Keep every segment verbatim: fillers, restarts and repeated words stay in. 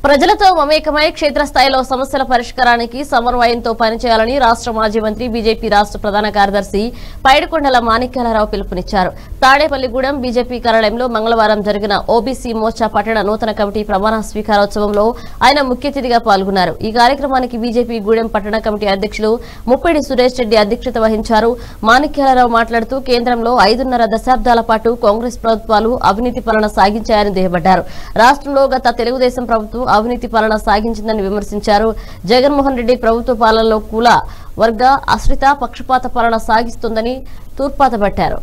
ప్రజలతో మమేకమై క్షేత్రస్థాయిలో సమస్యల పరిష్కారానికి సమన్వయంతో పనిచేయాలని రాష్ట్ర మాజీ మంత్రి బీజేపీ రాష్ట్ర ప్రధాన కార్యదర్శి పైడికొండల మాణిక్యాలరావు పిలుపునిచ్చారు. తాడేపల్లిగూడెం బీజేపీ కార్యాలయంలో మంగళవారం జరిగిన ఓబీసీ మోర్చా పట్టణ నూతన కమిటీ ప్రమాణ స్వీకారోత్సవంలో ఆయన ముఖ్య అతిథిగా పాల్గొన్నారు. ఈ కార్యక్రమానికి బీజేపీ గూడెం పట్టణ కమిటీ అధ్యక్షులు ముప్పిడి సురేష్ రెడ్డి అధ్యక్షత వహించారు. మాణిక్యాలరావు మాట్లాడుతూ కేంద్రంలో ఐదున్నర దశాబ్దాల పాటు కాంగ్రెస్ ప్రభుత్వాలు అవినీతి పాలన సాగించాయని దుయ్యబట్టారు. రాష్ట్రంలో గత తెలుగుదేశం ప్రభుత్వం అవినీతి పాలన సాగించిందని విమర్శించారు. జగన్మోహన్ రెడ్డి ప్రభుత్వ పాలనలో కుల వర్గ ఆశ్రిత పక్షపాత పాలన సాగిస్తుందని తూర్పాతబట్టారు.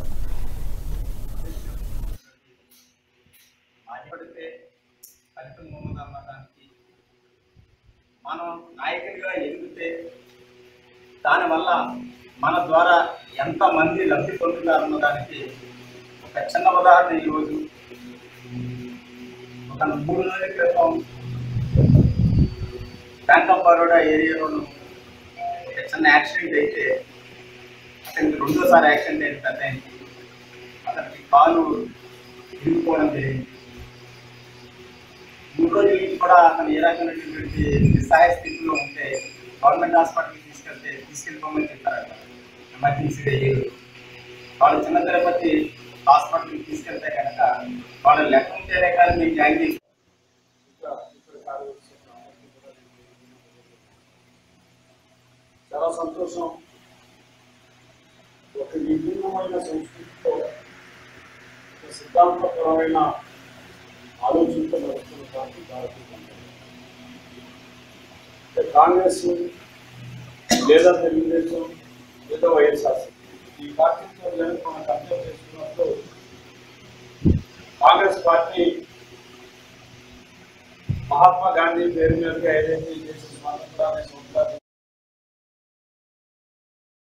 మనం నాయకులుగా ఎదిగితే దానివల్ల మన ద్వారా ఎంతమంది లబ్ధి పొందుతారన్న దానికి ఒక చిన్న ఉదాహరణ ఈరోజు ఒక మూడు నెలల క్రితం బ్యాంక్ ఆఫ్ బరోడా ఏరియాలోనూ ఒక చిన్న యాక్సిడెంట్ అయితే అతనికి రెండోసారి యాక్సిడెంట్ అయిన పెద్ద అతనికి కాలు ఇరిగిపోవడం జరిగింది. మూడు రోజుల నుంచి కూడా అతను ఏ రకమైనటువంటి నిస్సహాయ స్థితిలో ఉంటే గవర్నమెంట్ హాస్పిటల్కి తీసుకెళ్తే తీసుకెళ్ళిపోమని చెప్పారట. ఎమర్జెన్సీ అయ్యేది వాళ్ళు చిన్న తిరుపతి హాస్పిటల్కి తీసుకెళ్తే కనుక వాళ్ళు లెక్క ఉంటేనే కానీ మేము జాయిన్ చేసి చాలా సంతోషం. ఒక విభిన్నమైన సంస్కృతితో ఒక సిద్ధాంతపరమైన ఆలోచనతో నడుస్తున్న పార్టీ భారతీయ జనతా పార్టీ. కాంగ్రెస్ లేదా తెలుగుదేశం లేదా వైఎస్ఆర్సీపీ ఈ పార్టీతో మనం కంపేర్ చేసుకున్నప్పుడు కాంగ్రెస్ పార్టీ మహాత్మా గాంధీ పేరు మీదుగా ఏదైతే చేసిన